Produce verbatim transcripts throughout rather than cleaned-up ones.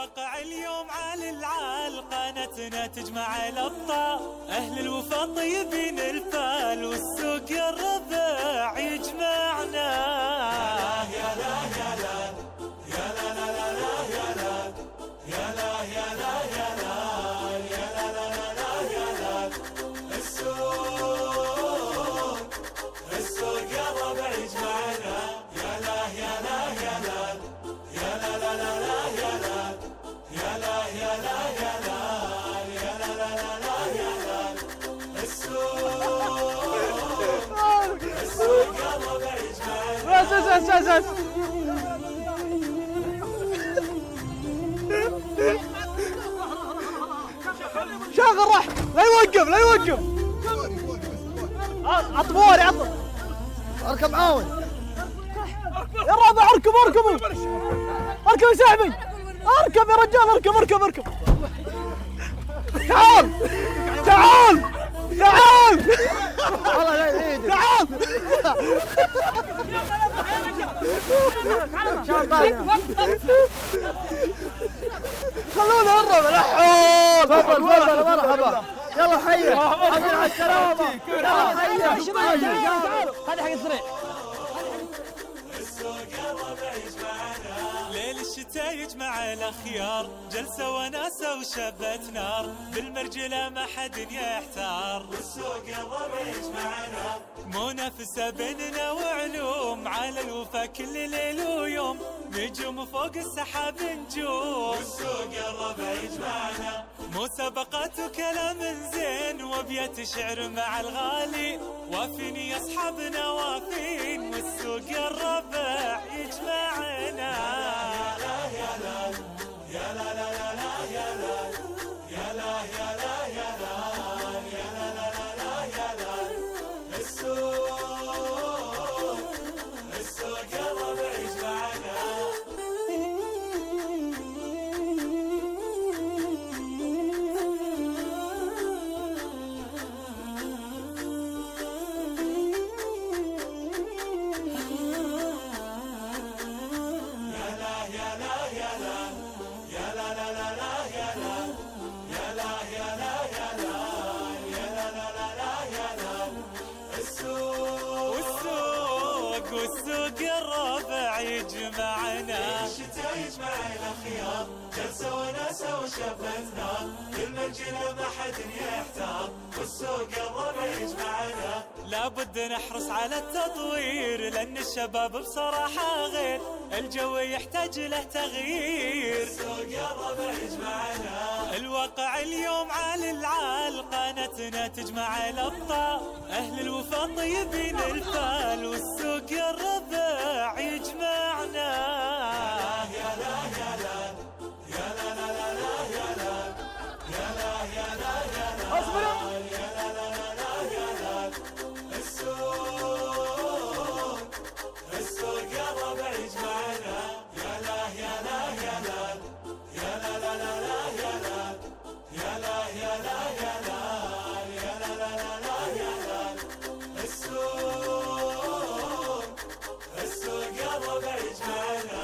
الواقع اليوم على العال قناتنا تجمع الابطال، اهل الوفا طيبين الفال والسوق الربع يجمعنا. يا لا يا لا يا لا لا لا لا يا لا يا لا يا لا يا لا يا لا لا لا لا يا لا السوق السوق الربع يجمعنا. يا لا يا لا يا لا يا لا لا لا لا يا لا يا لا يا لا يا لا يا لا لا لا لا يا لا السوق السوق الربع يجمعنا. بس بس بس بس شغل راح لا يوقف لا يوقف. عطبوري عطب اركب عاون يا الربع. اركب اركبوا اركب يا سحبي اركب يا رجال اركب اركب اركب. تعال تعال تعال والله لا يعيدك. تعال خلونا هرب. لا حول. تفضل تفضل مرحبا. يلا حيا حبيبي على السلامة. يلا حيا هذا حق السريع. ليل الشتاء يجمع الاخيار، جلسه وناسه وشبت نار، بالمرجله ما حد يحتار، والسوق الربع يجمعنا. منافسه بيننا وعلوم، على الوفا كل ليل ويوم، نجوم فوق السحاب نجوم، والسوق الربع يجمعنا. مسابقات وكلام زين وابيات شعر مع الغالي، وافين يا اصحابنا وافين، والسوق الربع يجمعنا. يا لا يا لا لا لا لا يا لا يا لا يا لا يا لا يا لا لا لا لا يا لا السوق السوق الربع يجمعنا. والسوق الربع يجمعنا. الشتاء يجمع الاخيار، جلسه وناسه وشبت نار، بالمرجله ما حد يحتار، والسوق الربع يجمعنا. لابد نحرص على التطوير، لان الشباب بصراحه غير، الجو يحتاج له تغيير، السوق الربع يجمعنا. الواقع اليوم على العال قناتنا تجمع الابطال، اهل الوفا طيبين الفال والسوق الربع يجمعنا. يا لا يا لا يا لا لا لا لا يا لا يا لا يا لا يا لا يا لا لا لا لا يا لا السوق السوق الربع يجمعنا. يا لا يا لا يا لا يا لا لا لا لا يا لا يا لا يا لا يا لا يا لا لا لا لا يا لا السوق السوق الربع يجمعنا.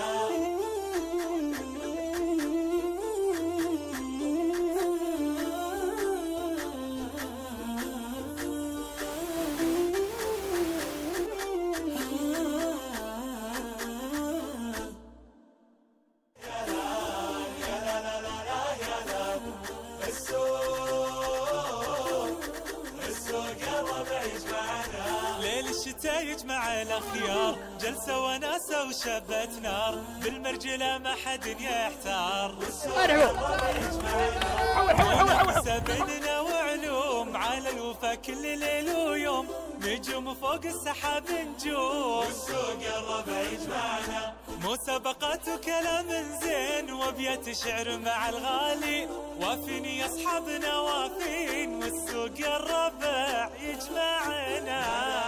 ليل الشتاء يجمع الاخيار، جلسه وناسه وشبت نار، بالمرجله ما حد يحتار، منافسه بيننا وعلوم، على الوفا كل ليل ويوم، نجوم فوق السحاب نجوم، والسوق الربع يجمعنا. مسابقات وكلام زين وابيات شعر مع الغالي، وافين يا اصحابنا وافين، والسوق الربع يجمعنا.